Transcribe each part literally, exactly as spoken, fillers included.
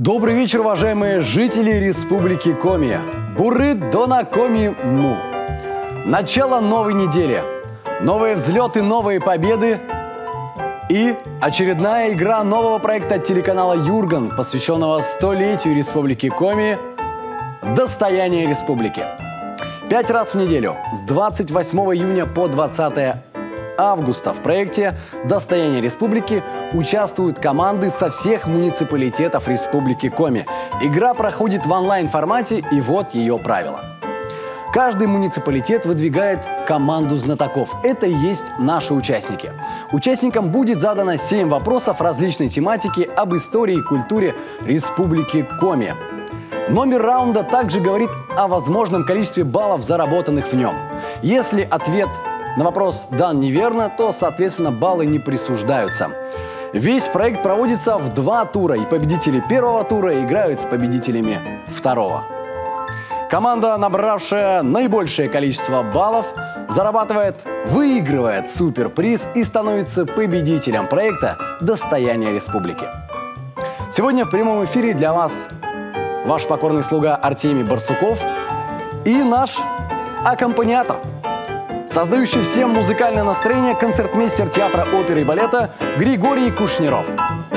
Добрый вечер, уважаемые жители Республики Коми. Буры Дона Коми Му. Начало новой недели. Новые взлеты, новые победы. И очередная игра нового проекта телеканала Юрган, посвященного столетию Республики Коми «Достояние Республики». Пять раз в неделю, с двадцать восьмого июня по двадцатое августа в проекте «Достояние Республики» участвуют команды со всех муниципалитетов Республики Коми. Игра проходит в онлайн-формате, и вот ее правила. Каждый муниципалитет выдвигает команду знатоков. Это и есть наши участники. Участникам будет задано семь вопросов различной тематики об истории и культуре Республики Коми. Номер раунда также говорит о возможном количестве баллов, заработанных в нем. Если ответ на вопрос дан неверно, то, соответственно, баллы не присуждаются. Весь проект проводится в два тура, и победители первого тура играют с победителями второго. Команда, набравшая наибольшее количество баллов, зарабатывает, выигрывает суперприз и становится победителем проекта «Достояние Республики». Сегодня в прямом эфире для вас ваш покорный слуга Артемий Барсуков и наш аккомпаниатор, создающий всем музыкальное настроение, концертмейстер театра оперы и балета Григорий Кушниров.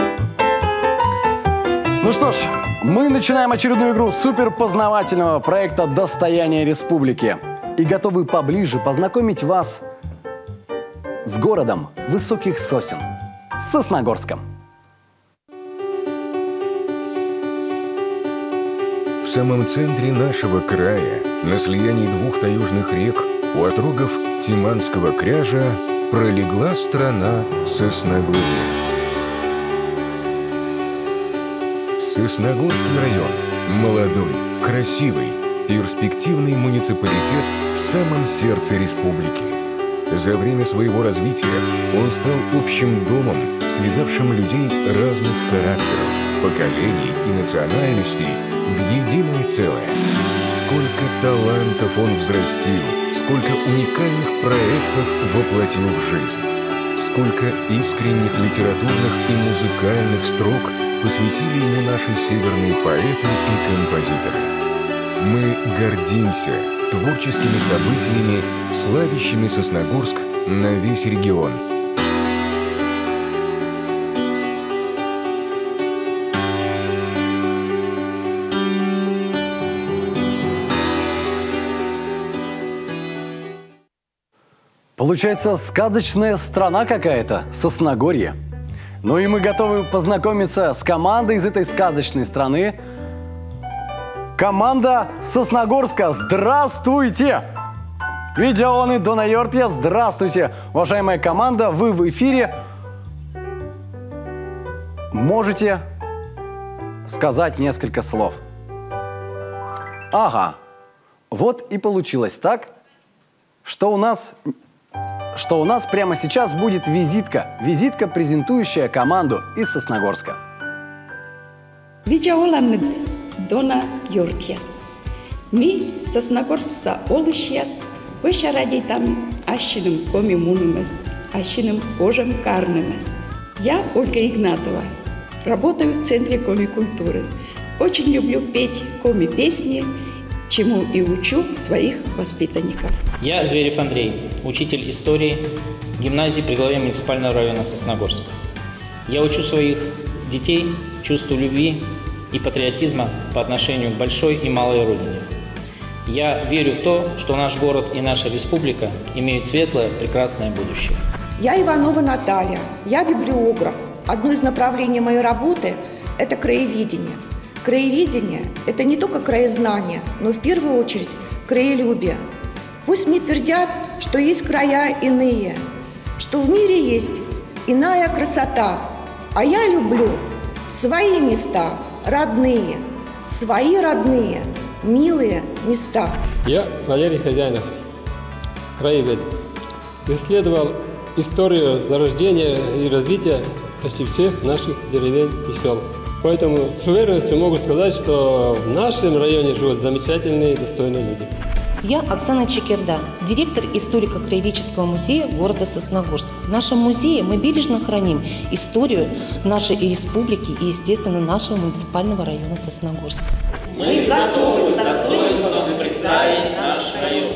Ну что ж, мы начинаем очередную игру суперпознавательного проекта «Достояние Республики» и готовы поближе познакомить вас с городом высоких сосен, с Сосногорском. В самом центре нашего края, на слиянии двух таежных рек, у отрогов Тиманского кряжа, пролегла страна Сосногорье. Сосногорский район – молодой, красивый, перспективный муниципалитет в самом сердце республики. За время своего развития он стал общим домом, связавшим людей разных характеров, поколений и национальностей в единое целое. Сколько талантов он взрастил, сколько уникальных проектов воплотил в жизнь, сколько искренних литературных и музыкальных строк посвятили ему наши северные поэты и композиторы. Мы гордимся творческими событиями, славящими Сосногорск на весь регион. Получается, сказочная страна какая-то, Сосногорье. Ну и мы готовы познакомиться с командой из этой сказочной страны. Команда Сосногорска, здравствуйте! Видеон и Дона Йортья, здравствуйте! Уважаемая команда, вы в эфире. Можете сказать несколько слов. Ага, вот и получилось так, что у нас... что у нас прямо сейчас будет визитка. Визитка, презентующая команду из Сосногорска. Видеолан Дона Йортьяс. Ми Сосногорска олышьяс, выше ради там ащиным коми мунумес, ащиным кожем карнемес. Я Ольга Игнатова. Работаю в Центре коми-культуры. Очень люблю петь коми-песни, чему и учу своих воспитанников. Я Зверев Андрей, учитель истории гимназии при главе муниципального района Сосногорск. Я учу своих детей чувству любви и патриотизма по отношению к большой и малой родине. Я верю в то, что наш город и наша республика имеют светлое, прекрасное будущее. Я Иванова Наталья, я библиограф. Одно из направлений моей работы – это краеведение. Краеведение – это не только краезнание, но в первую очередь краелюбие. Пусть мне твердят, что есть края иные, что в мире есть иная красота, а я люблю свои места, родные, свои родные, милые места. Я Валерий Хозяинов, краевед. Исследовал историю зарождения и развития почти всех наших деревень и сел. Поэтому с уверенностью могу сказать, что в нашем районе живут замечательные и достойные люди. Я Оксана Чекерда, директор историко-краеведческого музея города Сосногорск. В нашем музее мы бережно храним историю нашей республики и, естественно, нашего муниципального района Сосногорск. Мы готовы с достоинством представить наш район.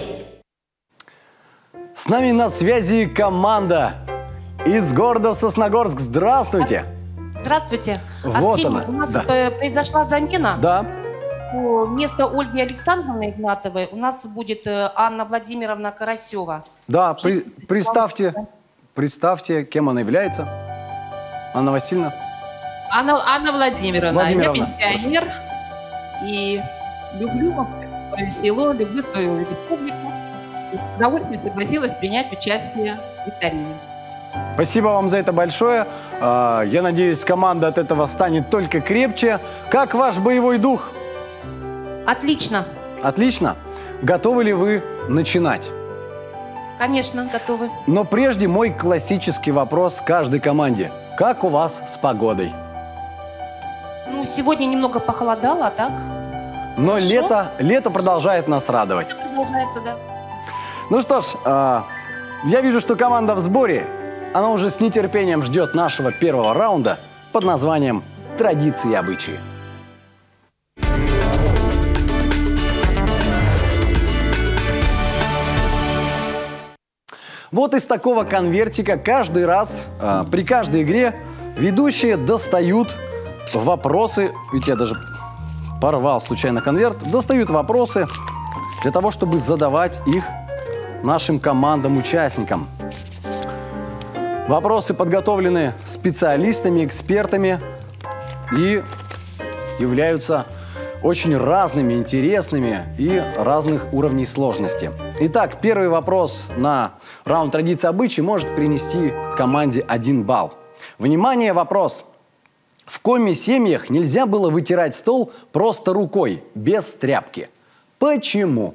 С нами на связи команда из города Сосногорск. Здравствуйте! Здравствуйте. Вот Артемий, она. у нас Да. произошла замена. Да. Вместо Ольги Александровны Игнатовой у нас будет Анна Владимировна Карасева. Да, при, представьте, представьте, кем она является. Анна Васильевна. Анна, Анна Владимировна, Владимировна, я пенсионер и люблю свое село, люблю свою республику. И с удовольствием согласилась принять участие в викторине. Спасибо вам за это большое. А, Я надеюсь, команда от этого станет только крепче. Как ваш боевой дух? Отлично. Отлично. Готовы ли вы начинать? Конечно, готовы. Но прежде мой классический вопрос каждой команде. Как у вас с погодой? Ну, сегодня немного похолодало, а так Но Хорошо. лето, лето продолжает нас радовать. продолжается, да. Ну что ж, а, я вижу, что команда в сборе. Она уже с нетерпением ждет нашего первого раунда под названием «Традиции и обычаи». Вот из такого конвертика каждый раз, а, при каждой игре, ведущие достают вопросы, ведь я даже порвал случайно конверт, достают вопросы для того, чтобы задавать их нашим командам-участникам. Вопросы подготовлены специалистами, экспертами и являются очень разными, интересными и разных уровней сложности. Итак, первый вопрос на раунд традиции и обычаи может принести команде один балл. Внимание, вопрос. В коми-семьях нельзя было вытирать стол просто рукой, без тряпки. Почему?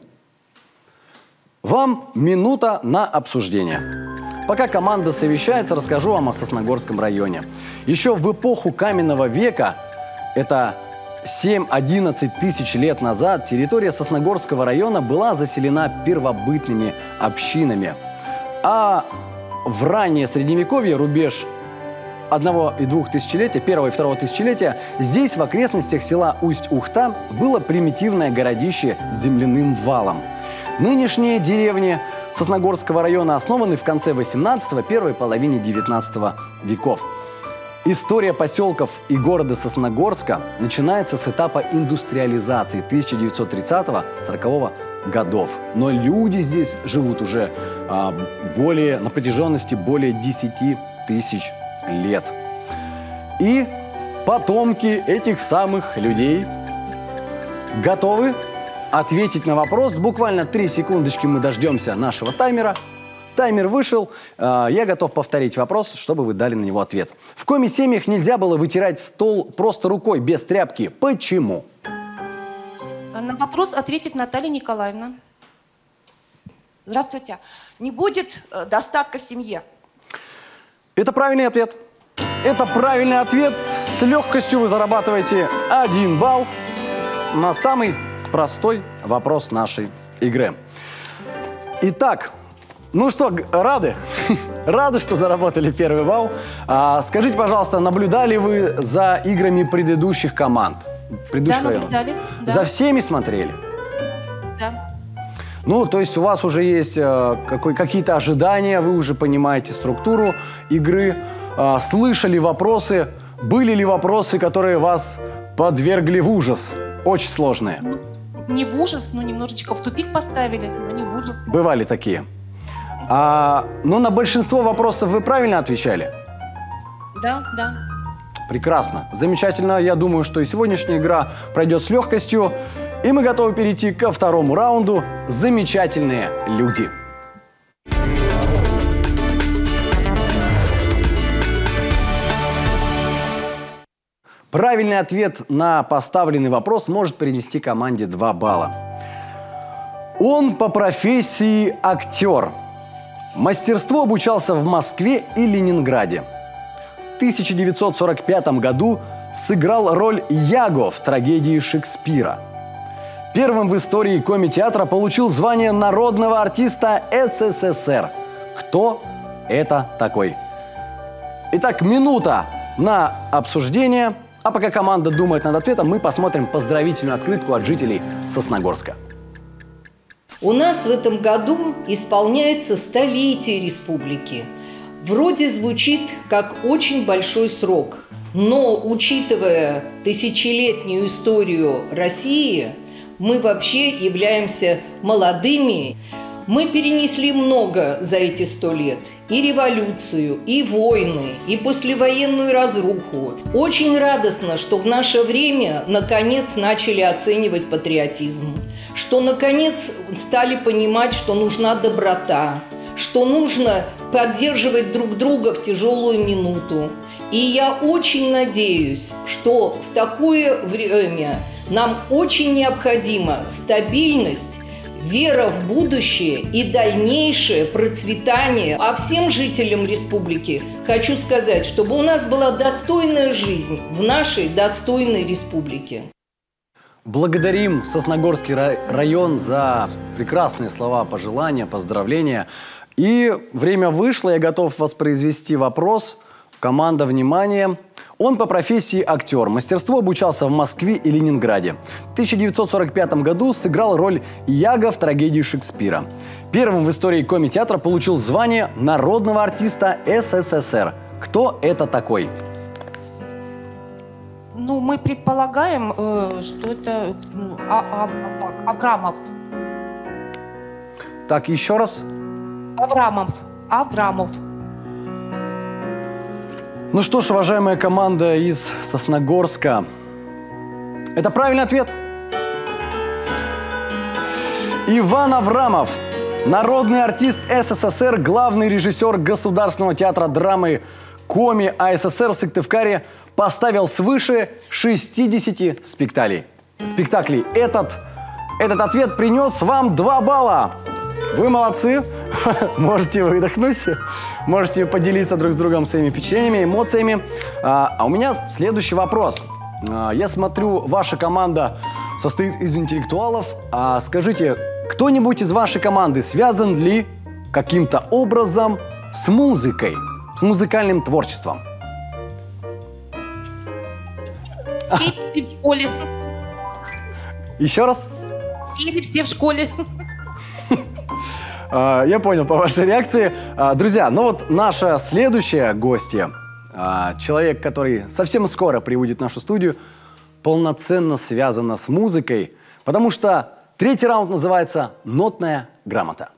Вам минута на обсуждение. Пока команда совещается, расскажу вам о Сосногорском районе. Еще в эпоху каменного века, это семь-одиннадцать тысяч лет назад, территория Сосногорского района была заселена первобытными общинами. А в раннее Средневековье, рубеж одного и двух тысячелетия, первого и второго тысячелетия, здесь, в окрестностях села Усть-Ухта, было примитивное городище с земляным валом. Нынешние деревни Сосногорского района основаны в конце восемнадцатого, первой половине девятнадцатого веков. История поселков и города Сосногорска начинается с этапа индустриализации тысяча девятьсот тридцатого — сорокового годов. Но люди здесь живут уже а, более, на протяженности более десяти тысяч лет. И потомки этих самых людей готовы ответить на вопрос. Буквально три секундочки мы дождемся нашего таймера. Таймер вышел. Я готов повторить вопрос, чтобы вы дали на него ответ. В коми-семьях нельзя было вытирать стол просто рукой, без тряпки. Почему? На вопрос ответит Наталья Николаевна. Здравствуйте. Не будет э, достатка в семье. Это правильный ответ. Это правильный ответ. С легкостью вы зарабатываете один балл на самый простой вопрос нашей игры. Итак, ну что, рады? Рады, что заработали первый балл. А, скажите, пожалуйста, наблюдали вы за играми предыдущих команд? Предыдущих Да, районов? наблюдали. Да. За всеми смотрели? Да. Ну, то есть у вас уже есть э, какой- какие-то ожидания, вы уже понимаете структуру игры, э, слышали вопросы, были ли вопросы, которые вас подвергли в ужас? Очень сложные. Не в ужас, но немножечко в тупик поставили, но не в ужас. Бывали такие. А, но на большинство вопросов вы правильно отвечали? Да, да. Прекрасно. Замечательно. Я думаю, что и сегодняшняя игра пройдет с легкостью. И мы готовы перейти ко второму раунду. Замечательные люди. Правильный ответ на поставленный вопрос может принести команде два балла. Он по профессии актер. Мастерству обучался в Москве и Ленинграде. В тысяча девятьсот сорок пятом году сыграл роль Яго в трагедии Шекспира. первым в истории Коми-театра получил звание народного артиста СССР. Кто это такой? Итак, минута на обсуждение. А пока команда думает над ответом, мы посмотрим поздравительную открытку от жителей Сосногорска. У нас в этом году исполняется столетие республики. Вроде звучит как очень большой срок, но, учитывая тысячелетнюю историю России, мы вообще являемся молодыми. Мы перенесли много за эти сто лет. И революцию, и войны, и послевоенную разруху. Очень радостно, что в наше время наконец начали оценивать патриотизм, что наконец стали понимать, что нужна доброта, что нужно поддерживать друг друга в тяжелую минуту. И я очень надеюсь, что в такое время нам очень необходима стабильность, вера в будущее и дальнейшее процветание. А всем жителям республики хочу сказать, чтобы у нас была достойная жизнь в нашей достойной республике. Благодарим Сосногорский район за прекрасные слова, пожелания, поздравления. И время вышло, я готов воспроизвести вопрос. Команда, внимание. Он по профессии актер. Мастерству обучался в Москве и Ленинграде. В тысяча девятьсот сорок пятом году сыграл роль Яга в трагедии Шекспира. Первым в истории Коми-театра получил звание народного артиста СССР. Кто это такой? Ну, мы предполагаем, э, что это ну, а, а, Абрамов. Так, еще раз. Аврамов. Аврамов. Ну что ж, уважаемая команда из Сосногорска, это правильный ответ. Иван Аврамов, народный артист СССР, главный режиссер Государственного театра драмы Коми АССР в Сыктывкаре, поставил свыше шестидесяти спектаклей. Спектаклей. Этот, этот ответ принес вам два балла. Вы молодцы. Можете выдохнуть, можете поделиться друг с другом своими впечатлениями, эмоциями. А, а у меня следующий вопрос. А, я смотрю, ваша команда состоит из интеллектуалов. А скажите, кто-нибудь из вашей команды связан ли каким-то образом с музыкой, с музыкальным творчеством? Все в школе. Еще раз? Или все в школе. Я понял по вашей реакции. Друзья, ну вот наша следующая гостья, человек, который совсем скоро прибудет в нашу студию, полноценно связана с музыкой, потому что третий раунд называется «Нотная грамота».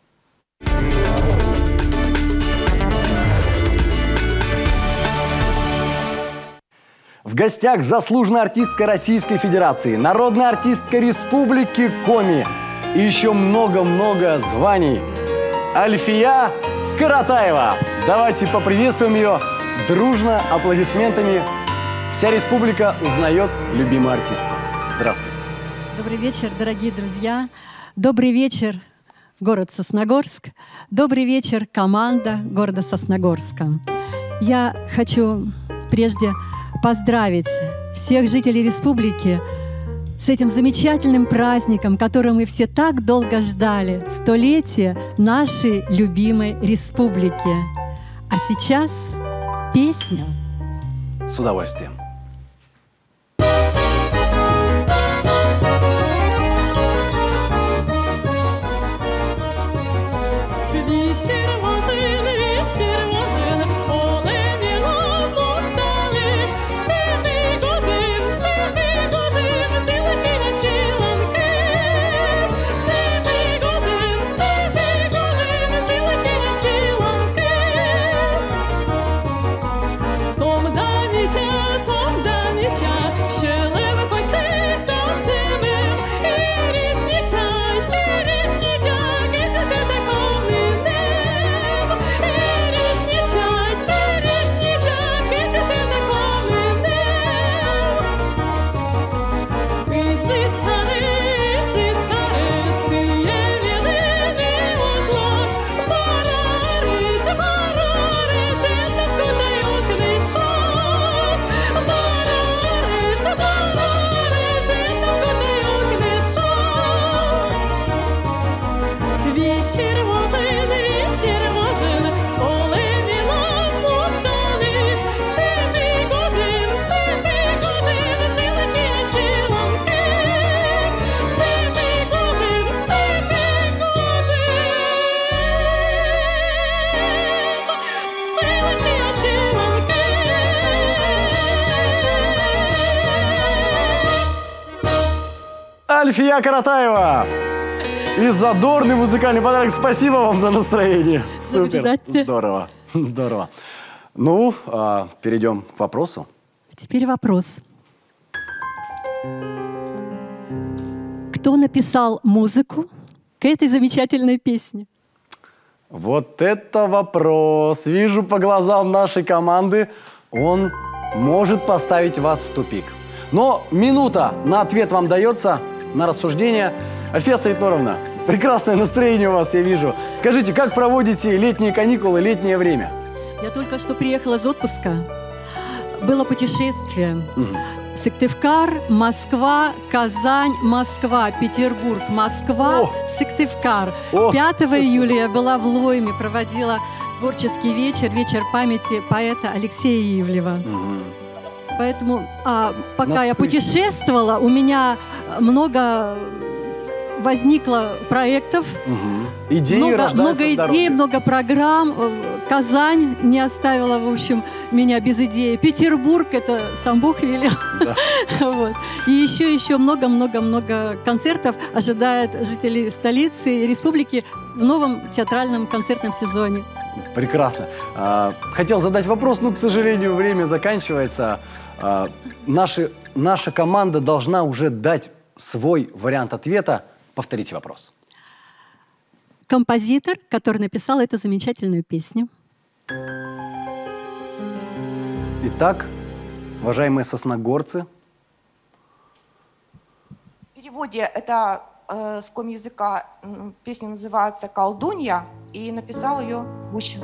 В гостях заслуженная артистка Российской Федерации, народная артистка Республики Коми и еще много-много званий. Альфия Каратаева. Давайте поприветствуем ее дружно, аплодисментами. Вся республика узнает любимую артистку. Здравствуйте. Добрый вечер, дорогие друзья. Добрый вечер, город Сосногорск. Добрый вечер, команда города Сосногорска. Я хочу прежде поздравить всех жителей республики с этим замечательным праздником, который мы все так долго ждали, столетие нашей любимой республики. А сейчас песня. С удовольствием. Том да нічого Альфия Каратаева. И задорный музыкальный подарок. Спасибо вам за настроение. Супер. Здорово. Здорово. Ну, а, перейдем к вопросу. Теперь вопрос. Кто написал музыку к этой замечательной песне? Вот это вопрос. Вижу по глазам нашей команды, он может поставить вас в тупик. Но минута на ответ вам дается, на рассуждение. Альфия Саиднуровна, прекрасное настроение у вас, я вижу. Скажите, как проводите летние каникулы, летнее время? Я только что приехала из отпуска. Было путешествие. Угу. Сыктывкар, Москва, Казань, Москва, Петербург, Москва, О! Сыктывкар. О! пятого июля я была в Лойме, проводила творческий вечер, вечер памяти поэта Алексея Ивлева. Угу. Поэтому а, пока Насыщенно. я путешествовала, у меня много возникло проектов, угу. Идеи много, много идей, много программ. Казань не оставила, в общем, меня без идеи. Петербург, это сам Бог велел. Да. Вот. И еще, еще много-много-много концертов ожидает жителей столицы и республики в новом театральном концертном сезоне. Прекрасно. Хотел задать вопрос, но, к сожалению, время заканчивается. Наши, наша команда должна уже дать свой вариант ответа. Повторите вопрос. Композитор, который написал эту замечательную песню. Итак, уважаемые сосногорцы. В переводе это э, с коми-языка э, песня называется «Колдунья», и написал ее Гущин.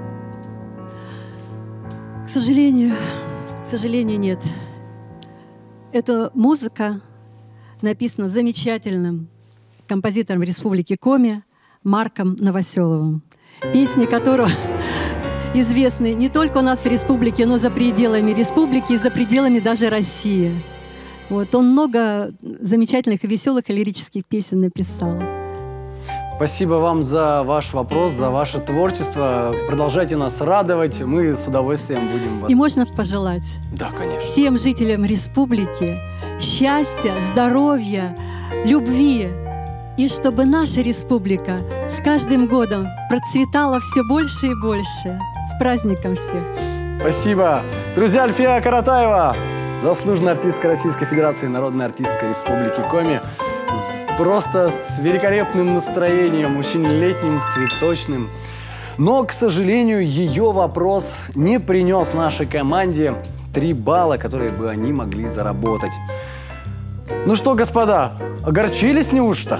К сожалению, к сожалению, нет. Эта музыка написана замечательным композитором Республики Коми Марком Новоселовым, песни которого известны не только у нас в республике, но за пределами республики и за пределами даже России. Вот, он много замечательных и веселых и лирических песен написал. Спасибо вам за ваш вопрос, за ваше творчество. Продолжайте нас радовать, мы с удовольствием будем вас... И можно пожелать да, конечно. всем жителям республики счастья, здоровья, любви. И чтобы наша республика с каждым годом процветала все больше и больше. С праздником всех! Спасибо! Друзья, Альфия Каратаева, заслуженная артистка Российской Федерации, народная артистка Республики Коми, просто с великолепным настроением, очень летним, цветочным. Но, к сожалению, ее вопрос не принес нашей команде три балла, которые бы они могли заработать. Ну что, господа, огорчились неужто?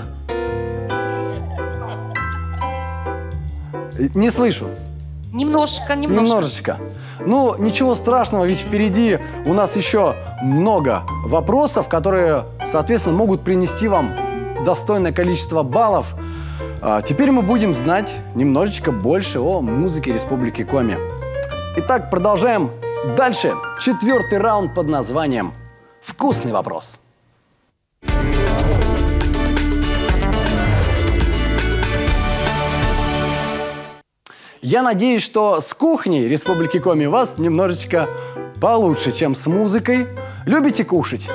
Не слышу. Немножко, немножко. Немножечко. Ну, ничего страшного, ведь впереди у нас еще много вопросов, которые, соответственно, могут принести вам достойное количество баллов. А теперь мы будем знать немножечко больше о музыке Республики Коми. Итак, продолжаем дальше. Четвертый раунд под названием «Вкусный вопрос». Я надеюсь, что с кухней Республики Коми у вас немножечко получше, чем с музыкой. Любите кушать?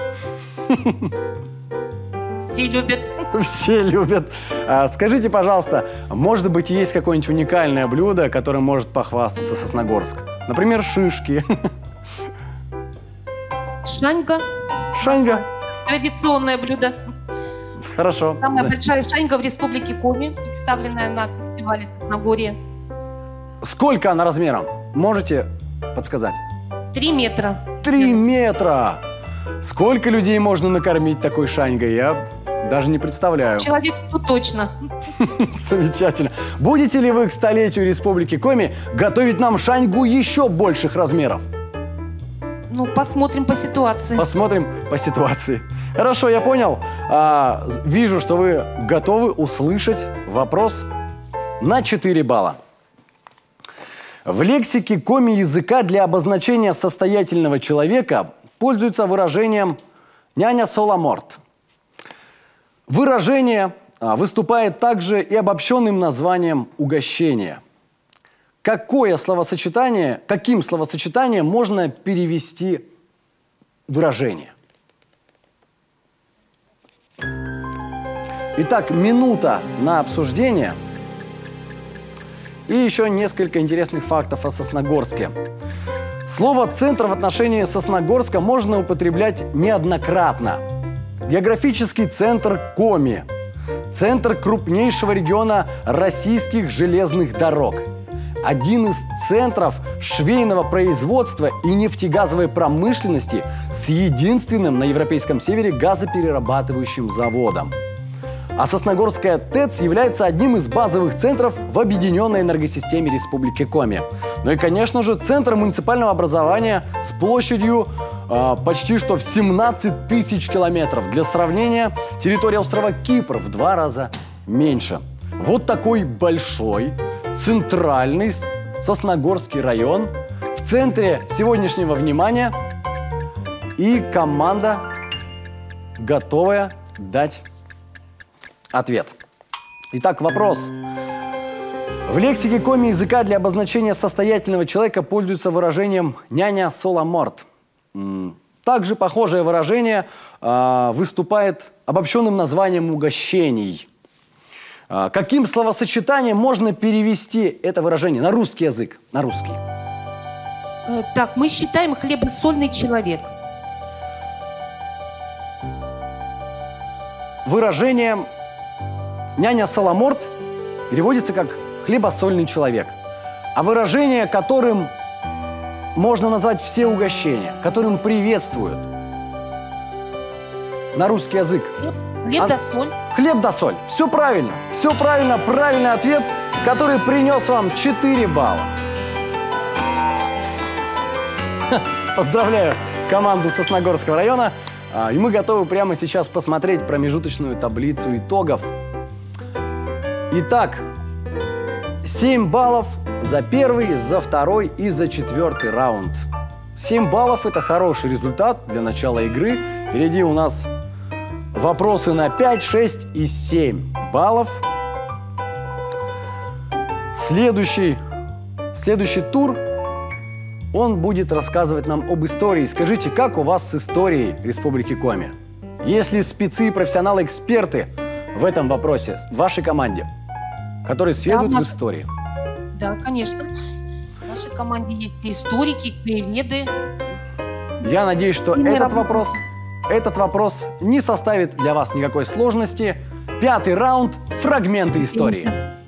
Все любят. Все любят. А, скажите, пожалуйста, может быть, есть какое-нибудь уникальное блюдо, которым может похвастаться Сосногорск? Например, шишки. Шаньга. Шаньга. Традиционное блюдо. Хорошо. Самая большая шаньга в Республике Коми, представленная на фестивале Сосногорье. Сколько она размером? Можете подсказать? Три метра. Три метра! Сколько людей можно накормить такой шаньгой? Я даже не представляю. Человек, ну точно. Замечательно. Будете ли вы к столетию Республики Коми готовить нам шаньгу еще больших размеров? Ну, посмотрим по ситуации. Посмотрим по ситуации. Хорошо, я понял. А, вижу, что вы готовы услышать вопрос на четыре балла. В лексике коми-языка для обозначения состоятельного человека пользуется выражением «няня соламорт». Выражение выступает также и обобщенным названием угощения. Какое словосочетание, каким словосочетанием можно перевести выражение? Итак, минута на обсуждение. И еще несколько интересных фактов о Сосногорске. Слово «центр» в отношении Сосногорска можно употреблять неоднократно. Географический центр Коми. Центр крупнейшего региона российских железных дорог. Один из центров швейного производства и нефтегазовой промышленности с единственным на Европейском севере газоперерабатывающим заводом. А Сосногорская ТЭЦ является одним из базовых центров в объединенной энергосистеме Республики Коми. Ну и, конечно же, центр муниципального образования с площадью э, почти что в семнадцать тысяч километров. Для сравнения, территория острова Кипр в два раза меньше. Вот такой большой, центральный Сосногорский район в центре сегодняшнего внимания. И команда готовая дать ответ. Итак, вопрос. В лексике Коми языка для обозначения состоятельного человека пользуются выражением «няня соламорт». Также похожее выражение э, выступает обобщенным названием угощений. Э, каким словосочетанием можно перевести это выражение на русский язык? На русский. Э, так, мы считаем хлебосольный человек. Выражение «няня соламорт» переводится как «хлебосольный человек». А выражение, которым можно назвать все угощения, которым приветствуют на русский язык. Хлеб да соль. Хлеб да соль. Все правильно. Все правильно. Правильный ответ, который принес вам четыре балла. Поздравляю команду Сосногорского района. И мы готовы прямо сейчас посмотреть промежуточную таблицу итогов. Итак, семь баллов за первый, за второй и за четвертый раунд. семь баллов – это хороший результат для начала игры. Впереди у нас вопросы на пять, шесть и семь баллов. Следующий, следующий тур, он будет рассказывать нам об истории. Скажите, как у вас с историей Республики Коми? Есть ли спецы и профессионалы-эксперты в этом вопросе в вашей команде, которые следуют да, в истории? Да, конечно. В нашей команде есть и историки, и краеведы. Я надеюсь, что и этот вопрос, этот вопрос не составит для вас никакой сложности. Пятый раунд – фрагменты истории.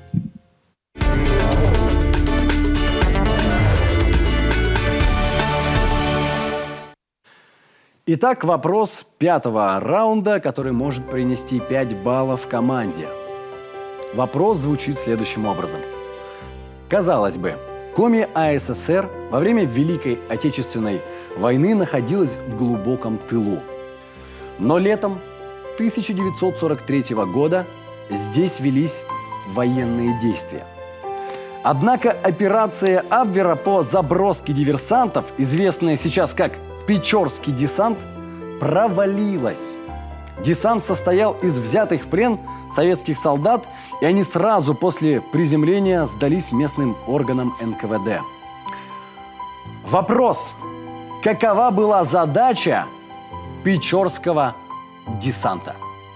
Итак, вопрос пятого раунда, который может принести пять баллов команде. Вопрос звучит следующим образом. Казалось бы, Коми АССР во время Великой Отечественной войны находилась в глубоком тылу. Но летом тысяча девятьсот сорок третьего года здесь велись военные действия. Однако операция Абвера по заброске диверсантов, известная сейчас как Печорский десант, провалилась. Десант состоял из взятых в плен советских солдат, и они сразу после приземления сдались местным органам эн ка вэ дэ. Вопрос. Какова была задача Печорского десанта?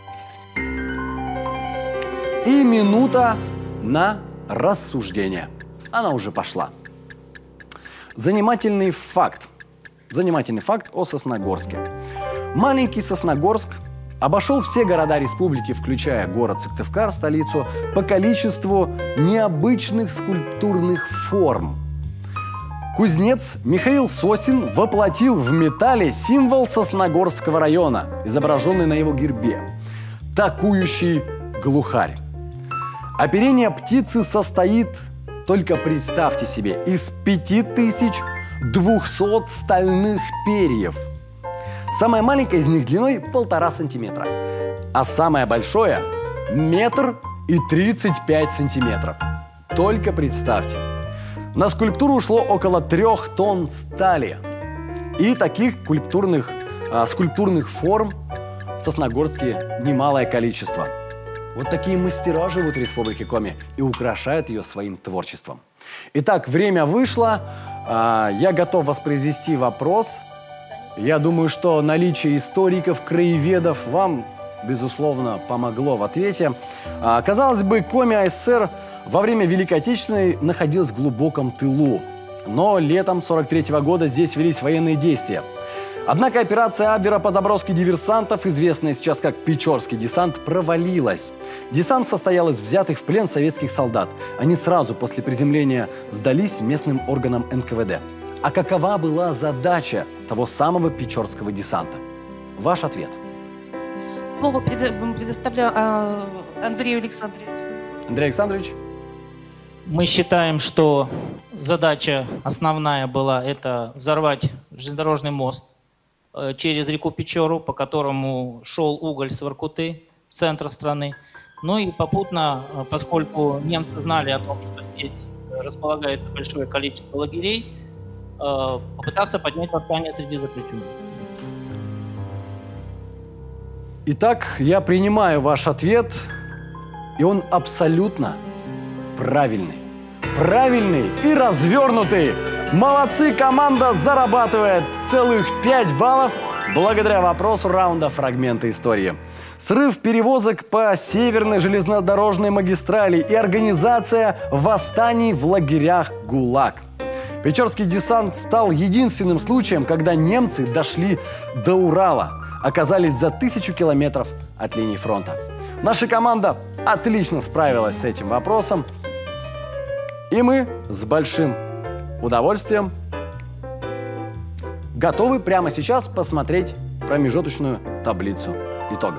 И минута на рассуждение. Она уже пошла. Занимательный факт. Занимательный факт о Сосногорске. Маленький Сосногорск обошел все города республики, включая город Сыктывкар, столицу, по количеству необычных скульптурных форм. Кузнец Михаил Сосин воплотил в металле символ Сосногорского района, изображенный на его гербе – такующий глухарь. Оперение птицы состоит, только представьте себе, из пяти тысяч двухсот стальных перьев. Самое маленькое из них длиной полтора сантиметра, а самое большое – метр и тридцать пять сантиметров. Только представьте. На скульптуру ушло около трех тонн стали. И таких скульптурных, а, скульптурных форм в Сосногорске немалое количество. Вот такие мастера живут в Республике Коми и украшают ее своим творчеством. Итак, время вышло. А, я готов воспроизвести вопрос. Я думаю, что наличие историков, краеведов вам безусловно, помогло в ответе. А, казалось бы, Коми АССР во время Великой Отечественной находилась в глубоком тылу. Но летом сорок третьего года здесь велись военные действия. Однако операция Абвера по заброске диверсантов, известная сейчас как Печорский десант, провалилась. Десант состоял из взятых в плен советских солдат. Они сразу после приземления сдались местным органам эн ка вэ дэ. А какова была задача того самого Печорского десанта? Ваш ответ. Слово предоставляю Андрею Александровичу. Андрей Александрович. Мы считаем, что задача основная была это взорвать железнодорожный мост через реку Печору, по которому шел уголь с Воркуты в центр страны. Ну и попутно, поскольку немцы знали о том, что здесь располагается большое количество лагерей, попытаться поднять восстание среди заключенных. Итак, я принимаю ваш ответ, и он абсолютно правильный. Правильный и развернутый. Молодцы, команда зарабатывает целых пять баллов благодаря вопросу раунда «Фрагменты истории». Срыв перевозок по северной железнодорожной магистрали и организация восстаний в лагерях ГУЛАГ. Печорский десант стал единственным случаем, когда немцы дошли до Урала, оказались за тысячу километров от линии фронта. Наша команда отлично справилась с этим вопросом. И мы с большим удовольствием готовы прямо сейчас посмотреть промежуточную таблицу итогов.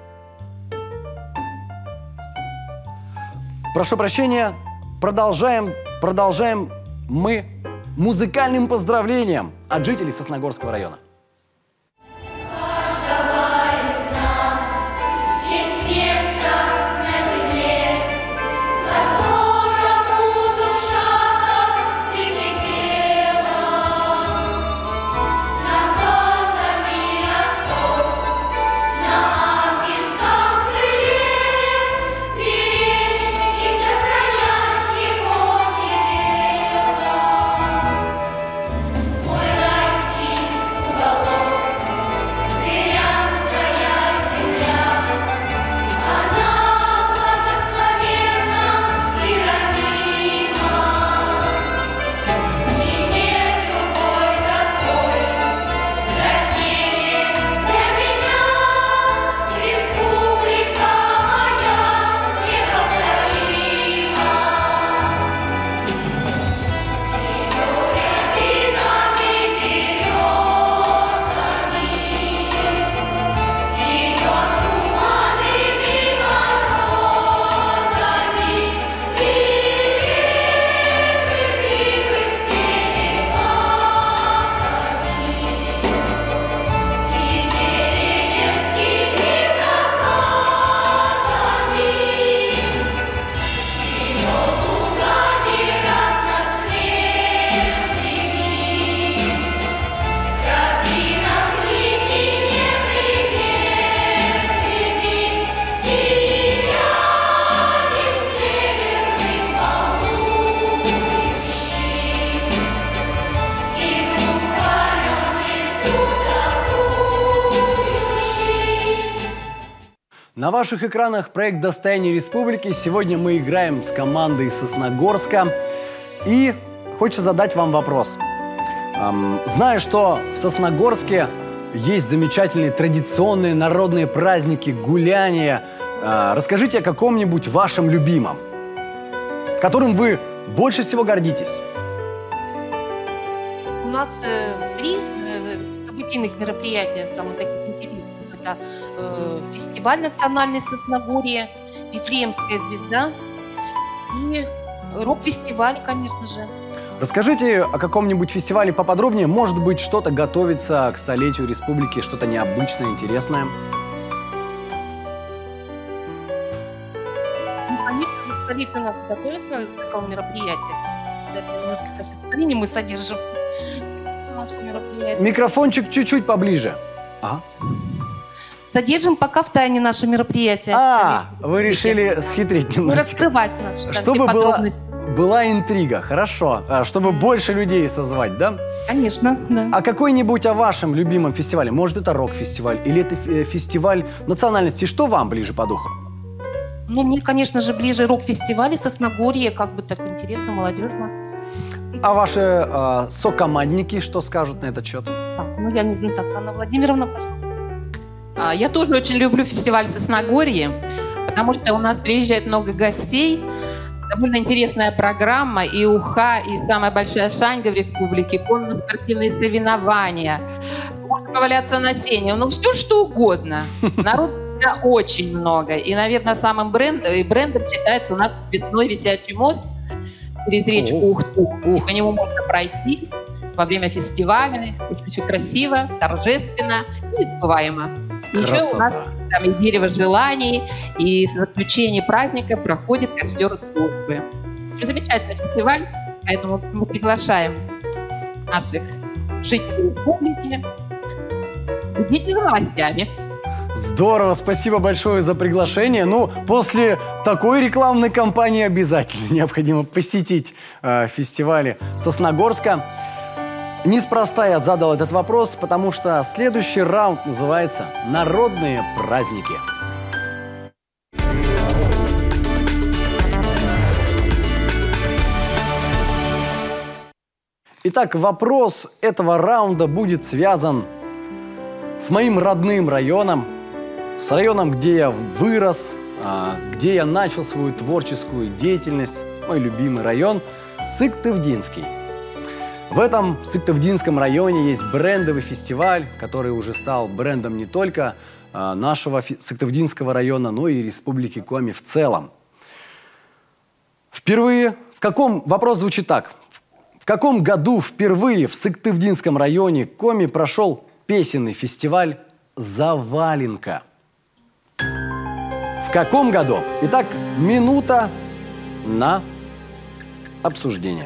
Прошу прощения, продолжаем, продолжаем мы музыкальным поздравлением от жителей Сосногорского района. На ваших экранах проект «Достояние республики». Сегодня мы играем с командой из Сосногорска. И хочется задать вам вопрос. Эм, знаю, что в Сосногорске есть замечательные традиционные народные праздники, гуляния. Э, расскажите о каком-нибудь вашем любимом, которым вы больше всего гордитесь. У нас э, три э, событийных мероприятия, самых таких интересных. Это э, фестиваль национальный Сосногорье, Вифлеемская звезда и рок-фестиваль, конечно же. Расскажите о каком-нибудь фестивале поподробнее. Может быть, что-то готовится к столетию республики, что-то необычное, интересное? Ну, конечно же, в столице у нас готовится цикл мероприятий. Немножко сейчас в Сталине мы содержим наши мероприятия. Микрофончик чуть-чуть поближе. Ага. Содержим пока в тайне наши мероприятия. А, вы решили схитрить немножко. Ну, раскрывать наши чтобы да, все было, подробности. была интрига, хорошо, а, чтобы больше людей созвать, да? Конечно, да. А какой-нибудь о вашем любимом фестивале? Может, это рок-фестиваль или это фе- фестиваль национальности? Что вам ближе по духу? Ну, мне, конечно же, ближе рок-фестивали Сосногорье, как бы так интересно, молодежно. А ваши э, сокомандники что скажут на этот счет? Так, ну я не знаю, так, Анна Владимировна, пожалуйста. А, Я тоже очень люблю фестиваль Сосногорье, потому что у нас приезжает много гостей. Довольно интересная программа, и уха, и самая большая шаньга в республике, конно-спортивные соревнования. Можно поваляться на сене, ну все что угодно. Народ всегда очень много. И, наверное, самым бренд, и брендом считается у нас весной висячий мост через речку Ухту. И по нему можно пройти во время фестиваля. Очень все красиво, торжественно и незабываемо. И еще у нас там и дерево желаний, и в заключении праздника проходит костер дружбы. Замечательный фестиваль, поэтому мы приглашаем наших жителей республики. Следите за новостями. Здорово, спасибо большое за приглашение. Ну, после такой рекламной кампании обязательно необходимо посетить э, фестивали Сосногорска. Неспроста я задал этот вопрос, потому что следующий раунд называется «Народные праздники». Итак, вопрос этого раунда будет связан с моим родным районом, с районом, где я вырос, где я начал свою творческую деятельность, мой любимый район Сыктывдинский. В этом Сыктывдинском районе есть брендовый фестиваль, который уже стал брендом не только нашего Сыктывдинского района, но и Республики Коми в целом. Впервые, в каком, вопрос звучит так, в каком году впервые в Сыктывдинском районе Коми прошел песенный фестиваль «Заваленка»? В каком году? Итак, минута на обсуждение.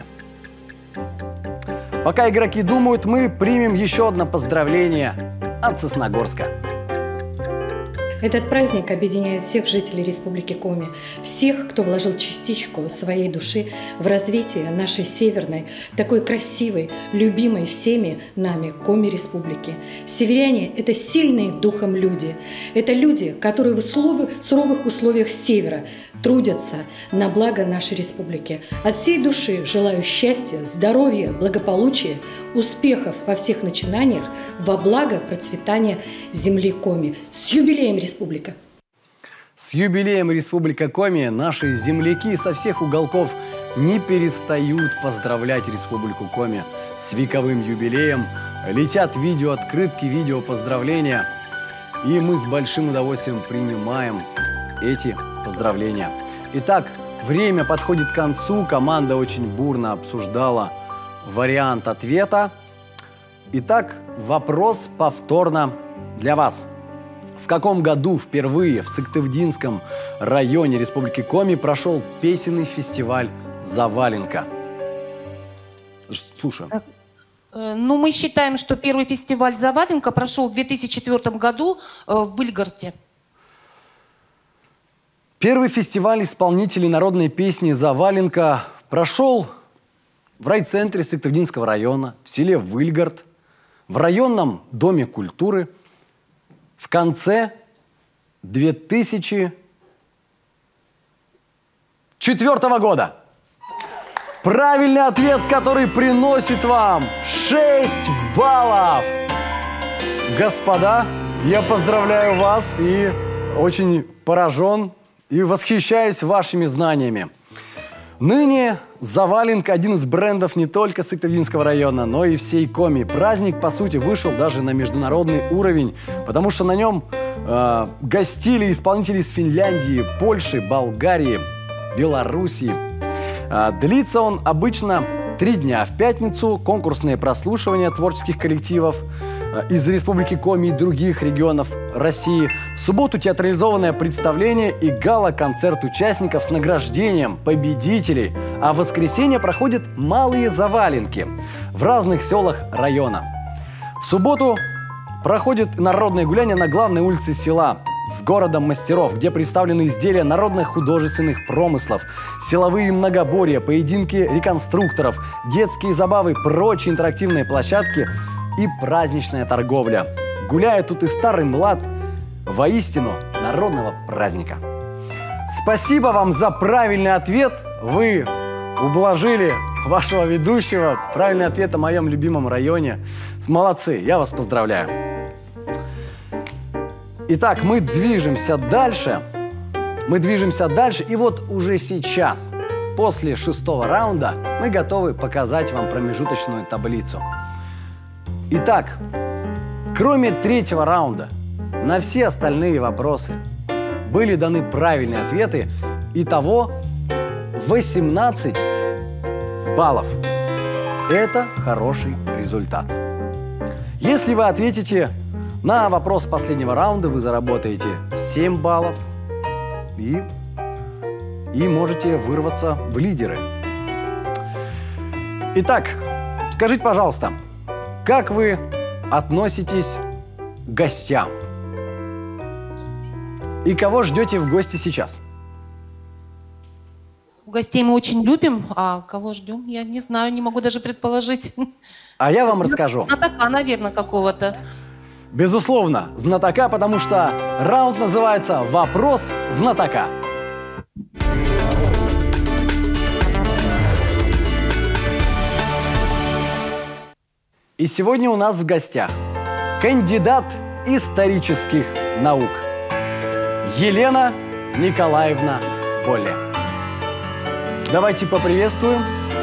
Пока игроки думают, мы примем еще одно поздравление от Сосногорска. Этот праздник объединяет всех жителей Республики Коми, всех, кто вложил частичку своей души в развитие нашей северной, такой красивой, любимой всеми нами Коми-республики. Северяне – это сильные духом люди. Это люди, которые в условиях, суровых условиях севера трудятся на благо нашей республики. От всей души желаю счастья, здоровья, благополучия, успехов во всех начинаниях во благо процветания земли Коми. С юбилеем, Республика! С юбилеем Республика Коми наши земляки со всех уголков не перестают поздравлять Республику Коми с вековым юбилеем. Летят видеооткрытки, видеопоздравления. И мы с большим удовольствием принимаем эти поздравления. Итак, время подходит к концу. Команда очень бурно обсуждала вариант ответа. Итак, вопрос повторно для вас. В каком году впервые в Сыктывдинском районе Республики Коми прошел песенный фестиваль «Заваленка»? Слушаю. Ну, мы считаем, что первый фестиваль «Заваленка» прошел в две тысячи четвёртом году в Выльгарте. Первый фестиваль исполнителей народной песни «Заваленка» прошел в райцентре Сыктывдинского района, в селе Выльгарт, в районном доме культуры в конце две тысячи четвёртого года. Правильный ответ, который приносит вам шесть баллов. Господа, я поздравляю вас и очень поражен и восхищаюсь вашими знаниями. Ныне «Заваленка» – один из брендов не только Сыктывдинского района, но и всей Коми. Праздник, по сути, вышел даже на международный уровень, потому что на нем э, гостили исполнители из Финляндии, Польши, Болгарии, Белоруссии. Э, длится он обычно три дня. В пятницу конкурсные прослушивания творческих коллективов э, из Республики Коми и других регионов России. В субботу театрализованное представление и гала-концерт участников с награждением победителей. А в воскресенье проходят малые заваленки в разных селах района. В субботу проходит народное гуляние на главной улице села. с городом мастеров, где представлены изделия народных художественных промыслов, силовые многоборья, поединки реконструкторов, детские забавы, прочие интерактивные площадки и праздничная торговля. Гуляет тут и старый млад, воистину народного праздника. Спасибо вам за правильный ответ. Вы ублажили вашего ведущего. Правильный ответ о моем любимом районе. Молодцы, я вас поздравляю. Итак, мы движемся дальше. Мы движемся дальше. И вот уже сейчас, после шестого раунда, мы готовы показать вам промежуточную таблицу. Итак, кроме третьего раунда, на все остальные вопросы были даны правильные ответы. Итого восемнадцать баллов. Это хороший результат. Если вы ответите на вопрос последнего раунда, вы заработаете семь баллов и, и можете вырваться в лидеры. Итак, скажите, пожалуйста, как вы относитесь к гостям? И кого ждете в гости сейчас? Гостей мы очень любим, а кого ждем, я не знаю, не могу даже предположить. А я вам расскажу. Знатока, наверное, какого-то. Безусловно, знатока, потому что раунд называется «Вопрос знатока». И сегодня у нас в гостях кандидат исторических наук Елена Николаевна Болли. Давайте поприветствуем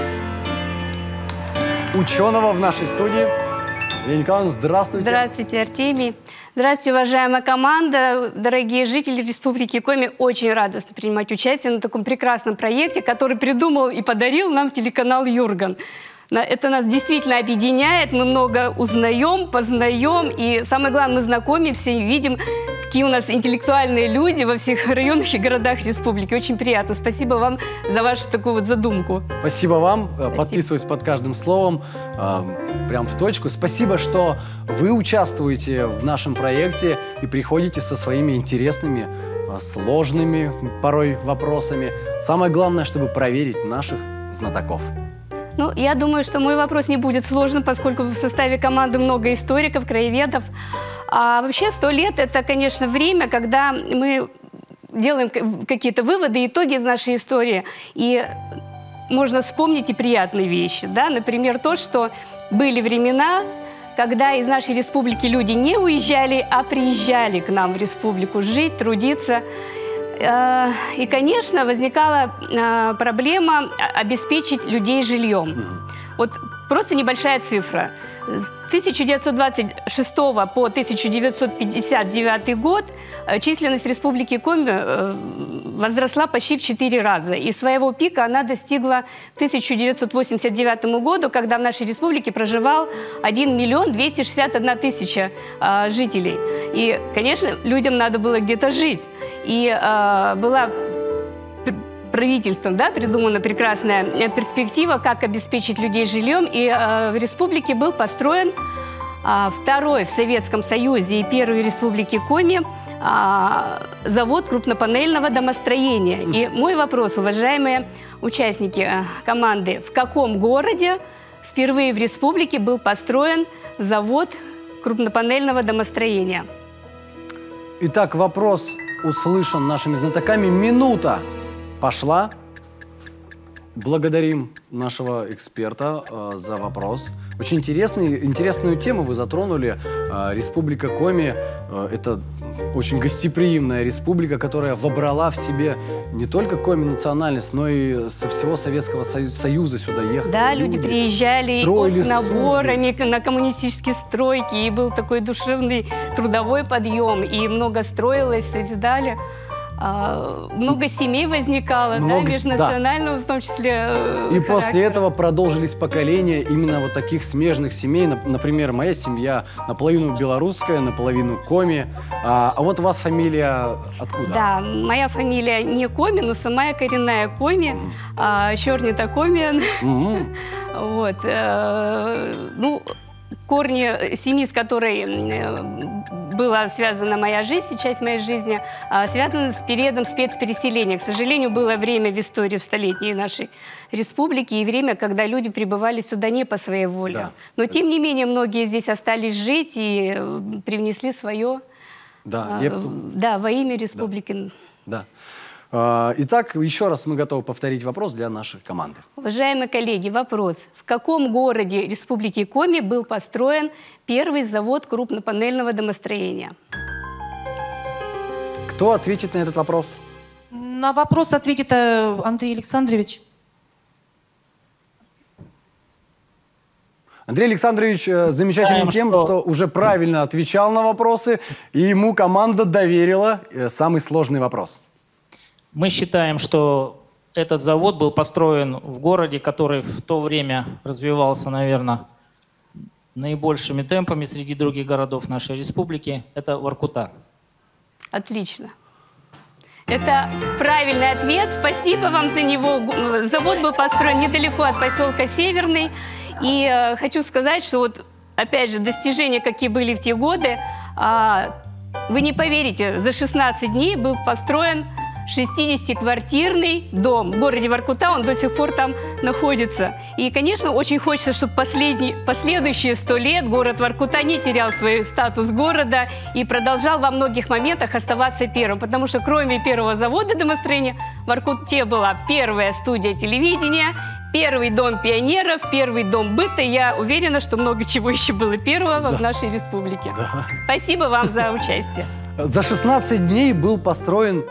ученого в нашей студии. Елена Николаевна, здравствуйте. Здравствуйте, Артемий. Здравствуйте, уважаемая команда, дорогие жители Республики Коми. Очень радостно принимать участие на таком прекрасном проекте, который придумал и подарил нам телеканал «Юрган». Это нас действительно объединяет, мы много узнаем, познаем, и самое главное, мы знакомимся и видим, какие у нас интеллектуальные люди во всех районах и городах республики. Очень приятно. Спасибо вам за вашу такую вот задумку. Спасибо вам. Спасибо. Подписываюсь под каждым словом. Прям в точку. Спасибо, что вы участвуете в нашем проекте и приходите со своими интересными, сложными порой вопросами. Самое главное, чтобы проверить наших знатоков. Ну, я думаю, что мой вопрос не будет сложным, поскольку в составе команды много историков, краеведов. А вообще сто лет – это, конечно, время, когда мы делаем какие-то выводы, итоги из нашей истории. И можно вспомнить и приятные вещи. Да? Например, то, что были времена, когда из нашей республики люди не уезжали, а приезжали к нам в республику жить, трудиться. И, конечно, возникала проблема обеспечить людей жильем. Вот просто небольшая цифра. С тысяча девятьсот двадцать шестого по тысяча девятьсот пятьдесят девятый год численность Республики Коми возросла почти в четыре раза. И своего пика она достигла к тысяча девятьсот восемьдесят девятому году, когда в нашей республике проживал один миллион двести шестьдесят одна тысяча э, жителей. И, конечно, людям надо было где-то жить. И э, была правительством, да, придумана прекрасная перспектива, как обеспечить людей жильем. И э, в республике был построен э, второй в Советском Союзе и первый в Республике Коми э, завод крупнопанельного домостроения. И мой вопрос, уважаемые участники э, команды, в каком городе впервые в республике был построен завод крупнопанельного домостроения? Итак, вопрос услышан нашими знатоками. Минута пошла. Благодарим нашего эксперта э, за вопрос. Очень интересный, интересную тему вы затронули. Э, Республика Коми э, – это очень гостеприимная республика, которая вобрала в себе не только Коми национальность, но и со всего Советского Союза сюда ехали. Да, люди, люди приезжали и наборами на коммунистические стройки, и был такой душевный трудовой подъем, и много строилось, созидали. Много семей возникало, много, да, межнационального, да, в том числе. И характера. После этого продолжились поколения именно вот таких смежных семей. Например, моя семья наполовину белорусская, наполовину Коми. А, а вот у вас фамилия откуда? Да, моя фамилия не Коми, но сама я коренная Коми, mm. а, Чернита Коми. Mm-hmm. Вот. Ну, корни семьи, с которой была связана моя жизнь, часть моей жизни, а, связана с периодом спецпереселения. К сожалению, было время в истории в столетней нашей республики и время, когда люди прибывали сюда не по своей воле. Да. Но, тем не менее, многие здесь остались жить и привнесли свое да, а, да, во имя республики. Да. Да. Итак, еще раз мы готовы повторить вопрос для нашей команды. Уважаемые коллеги, вопрос. В каком городе Республики Коми был построен первый завод крупнопанельного домостроения? Кто ответит на этот вопрос? На вопрос ответит Андрей Александрович. Андрей Александрович замечателен тем, что... что уже правильно отвечал на вопросы, и ему команда доверила самый сложный вопрос. Мы считаем, что этот завод был построен в городе, который в то время развивался, наверное, наибольшими темпами среди других городов нашей республики. Это Воркута. Отлично. Это правильный ответ. Спасибо вам за него. Завод был построен недалеко от поселка Северный. И э, хочу сказать, что вот, опять же, достижения, какие были в те годы, э, вы не поверите, за шестнадцать дней был построен шестидесятиквартирный дом в городе Воркута, он до сих пор там находится. И, конечно, очень хочется, чтобы последние, последующие сто лет город Воркута не терял свой статус города и продолжал во многих моментах оставаться первым. Потому что кроме первого завода домостроения в Воркуте была первая студия телевидения, первый дом пионеров, первый дом быта. Я уверена, что много чего еще было первого да. в нашей республике. Да. Спасибо вам за участие. За шестнадцать дней был построен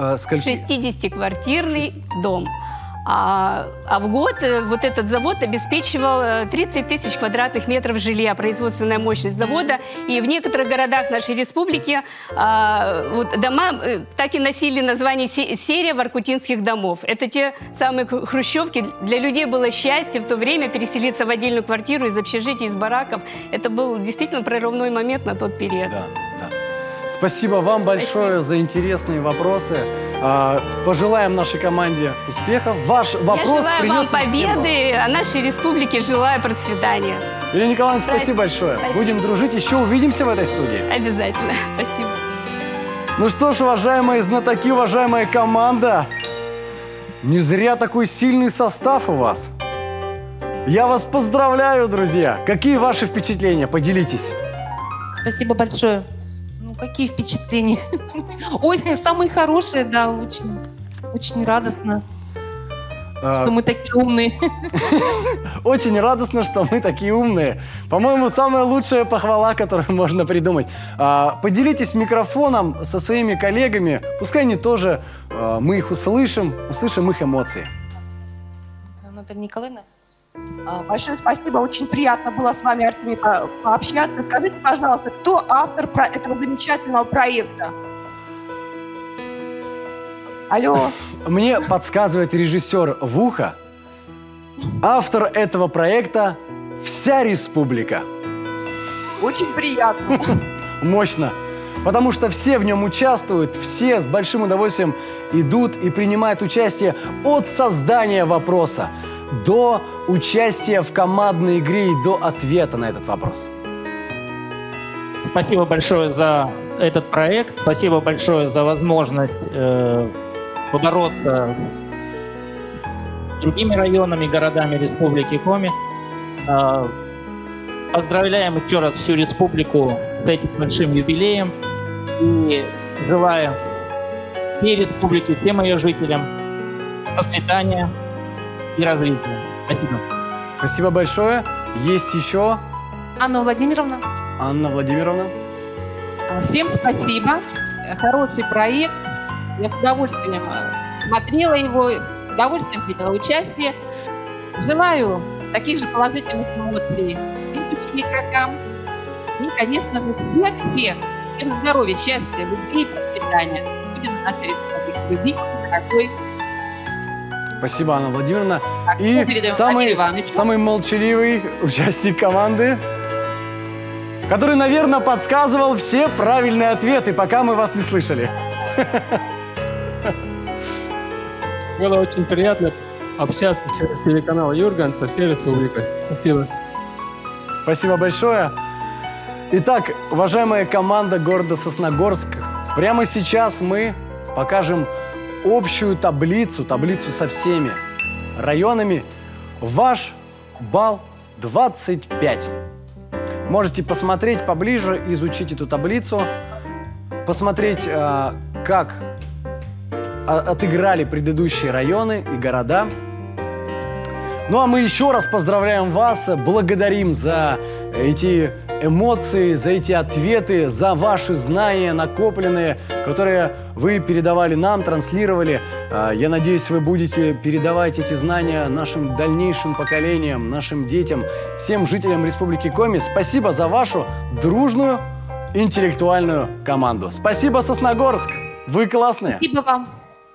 шестидесятиквартирный дом. А, а в год вот этот завод обеспечивал тридцать тысяч квадратных метров жилья, производственная мощность завода. И в некоторых городах нашей республики а, вот дома так и носили название «Серия воркутинских домов». Это те самые хрущевки. Для людей было счастье в то время переселиться в отдельную квартиру из общежитий, из бараков. Это был действительно прорывной момент на тот период. Да, да. Спасибо вам большое Спасибо. за интересные вопросы. Пожелаем нашей команде успехов. Ваш вопрос Я желаю вам победы, а нашей республике желаю процветания. Елена Николаевна, спасибо большое. Спасибо. Будем дружить. Еще увидимся в этой студии. Обязательно. Спасибо. Ну что ж, уважаемые знатоки, уважаемая команда, не зря такой сильный состав у вас. Я вас поздравляю, друзья. Какие ваши впечатления? Поделитесь. Спасибо большое. Какие впечатления? Ой, самые хорошие, да, очень, очень радостно, а... что мы такие умные. Очень радостно, что мы такие умные. По-моему, самая лучшая похвала, которую можно придумать. А, поделитесь микрофоном со своими коллегами, пускай они тоже, а, мы их услышим, услышим их эмоции. Наталья Николаевна? Большое спасибо, очень приятно было с вами, Артемий, по пообщаться. Скажите, пожалуйста, кто автор про этого замечательного проекта? Алло. Мне подсказывает режиссер в ухо. Автор этого проекта – вся республика. Очень приятно. Мощно. Потому что все в нем участвуют, все с большим удовольствием идут и принимают участие от создания вопроса до участия в командной игре и до ответа на этот вопрос. Спасибо большое за этот проект. Спасибо большое за возможность э, побороться с другими районами, городами Республики Коми. Э, поздравляем еще раз всю республику с этим большим юбилеем. И желаю всей республике, всем ее жителям процветания и развития. Спасибо. Спасибо большое. Есть еще... Анна Владимировна. Анна Владимировна. Всем спасибо. Хороший проект. Я с удовольствием смотрела его, с удовольствием приняла участие. Желаю таких же положительных эмоций следующим игрокам. И, конечно же, всех-всех. Всем здоровья, счастья, любви и процветания. Будет наша республика. Любви, дорогой. Спасибо, Анна Владимировна. Так, и самый, самый молчаливый участник команды, который, наверное, подсказывал все правильные ответы, пока мы вас не слышали. Было очень приятно общаться через телеканал Юрган со всей республикой. Спасибо. Спасибо большое. Итак, уважаемая команда города Сосногорск, прямо сейчас мы покажем общую таблицу, таблицу со всеми районами. Ваш балл двадцать пять. Можете посмотреть поближе, изучить эту таблицу, посмотреть, как отыграли предыдущие районы и города. Ну а мы еще раз поздравляем вас, благодарим за эти эмоции, за эти ответы, за ваши знания накопленные, которые вы передавали нам, транслировали. Я надеюсь, вы будете передавать эти знания нашим дальнейшим поколениям, нашим детям, всем жителям Республики Коми. Спасибо за вашу дружную интеллектуальную команду. Спасибо, Сосногорск! Вы классные! Спасибо вам!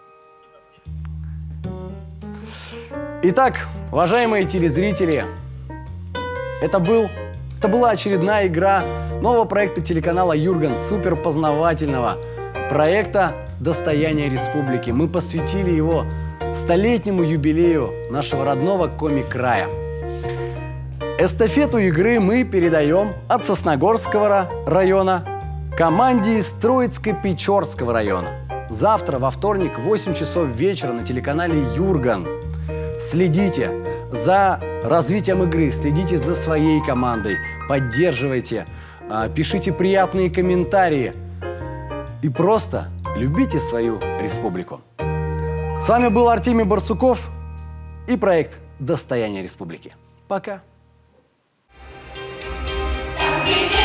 Итак, уважаемые телезрители, это, был, это была очередная игра нового проекта телеканала «Юрган», суперпознавательного проекта «Достояние республики». Мы посвятили его столетнему юбилею нашего родного Коми-края. Эстафету игры мы передаем от Сосногорского района команде из Троицко-Печорского района. Завтра, во вторник, в восемь часов вечера на телеканале «Юрган». Следите за развитием игры, следите за своей командой, поддерживайте, пишите приятные комментарии и просто любите свою республику. С вами был Артемий Барсуков и проект «Достояние республики». Пока! Там, где